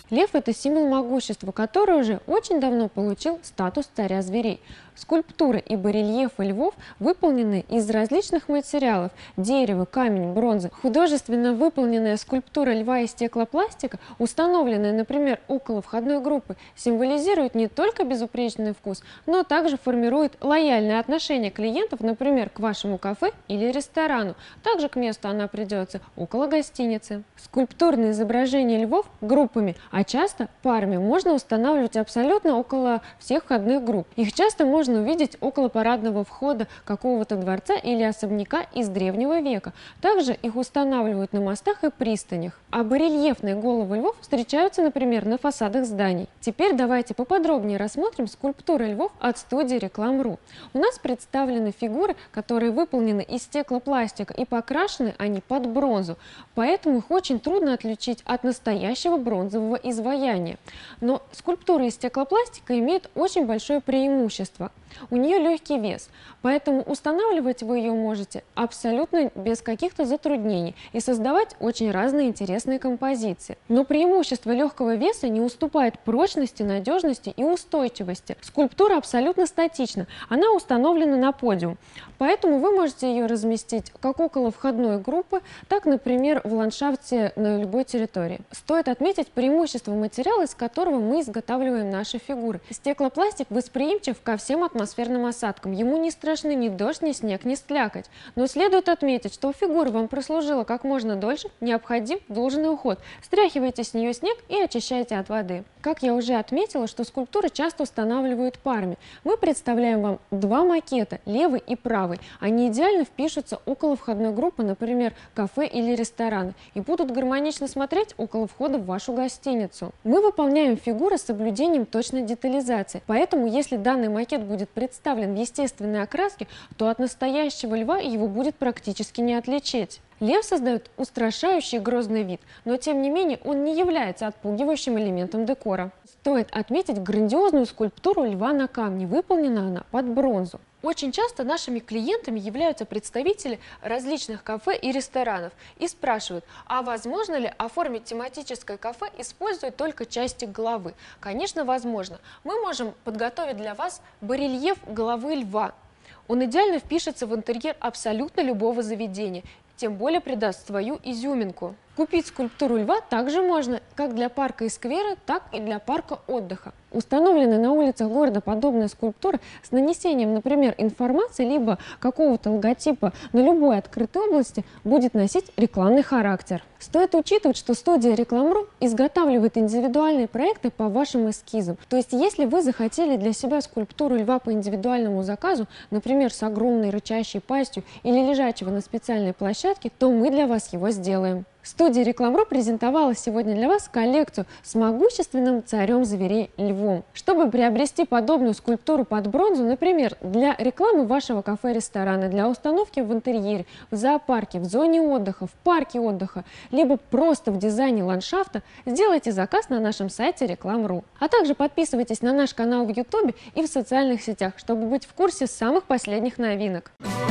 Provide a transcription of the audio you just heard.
Лев – это символ могущества, который уже очень давно получил статус царя зверей. Скульптуры и барельефы львов выполнены из различных материалов – дерева, камень, бронза. Художественно выполненная скульптура льва из стеклопластика, установленная, например, около входной группы, символизирует не только безупречный вкус, но также формирует лояльное отношение клиентов, например, к вашему кафе или ресторану. Также к месту она придется около гостиницы. Скульптурные изображения львов группами, а часто парами, можно устанавливать абсолютно около всех входных групп. Их часто можно увидеть около парадного входа какого-то дворца или особняка из древнего века. Также их устанавливают на мостах и пристанях. А барельефные головы львов встречаются, например, на фасадах зданий. Теперь давайте поподробнее рассмотрим скульптуры львов от студии Реклам.ру. У нас представлены фигуры, которые выполнены из стеклопластика и покрашены они под бронзу, поэтому их очень трудно отличить от настоящего бронзового изваяния. Но скульптура из стеклопластика имеет очень большое преимущество. У нее легкий вес, поэтому устанавливать вы ее можете абсолютно без каких-то затруднений и создавать очень разные интересные композиции. Но преимущество легкого веса не уступает прочности, надежности и устойчивости. Скульптура абсолютно статична, она установлена на подиум, поэтому вы можете ее разместить как около входной группы, так, например, в ландшафте на любой территории. Стоит отметить преимущество материала, из которого мы изготавливаем наши фигуры. Стеклопластик восприимчив ко всем атмосферным осадкам. Ему не страшны ни дождь, ни снег, ни слякоть. Но следует отметить, что фигура вам прослужила как можно дольше, необходим должный уход. Стряхивайте с нее снег и очищайте от воды. Как я уже отметила, что скульптуры часто устанавливают парами. Мы представляем вам два макета, левый и правый. Они идеально впишутся около входной группы, например, кафе или ресторана, и будут гармонично смотреть около входа в вашу гостиницу. Мы выполняем фигуры с соблюдением точной детализации, поэтому если данный макет будет представлен в естественной окраске, то от настоящего льва его будет практически не отличить. Лев создает устрашающий грозный вид, но тем не менее он не является отпугивающим элементом декора. Стоит отметить грандиозную скульптуру льва на камне, выполнена она под бронзу. Очень часто нашими клиентами являются представители различных кафе и ресторанов и спрашивают, а возможно ли оформить тематическое кафе, используя только части головы? Конечно, возможно. Мы можем подготовить для вас барельеф головы льва. Он идеально впишется в интерьер абсолютно любого заведения, тем более придаст свою изюминку. Купить скульптуру льва также можно как для парка и сквера, так и для парка отдыха. Установленная на улицах города подобная скульптура с нанесением, например, информации либо какого-то логотипа на любой открытой области будет носить рекламный характер. Стоит учитывать, что студия Реклам.ру изготавливает индивидуальные проекты по вашим эскизам. То есть, если вы захотели для себя скульптуру льва по индивидуальному заказу, например, с огромной рычащей пастью или лежачего на специальной площадке, то мы для вас его сделаем. Студия Реклам.ру презентовала сегодня для вас коллекцию с могущественным царем зверей львом. Чтобы приобрести подобную скульптуру под бронзу, например, для рекламы вашего кафе-ресторана, для установки в интерьере, в зоопарке, в зоне отдыха, в парке отдыха, либо просто в дизайне ландшафта, сделайте заказ на нашем сайте Реклам.ру. А также подписывайтесь на наш канал в YouTube и в социальных сетях, чтобы быть в курсе самых последних новинок.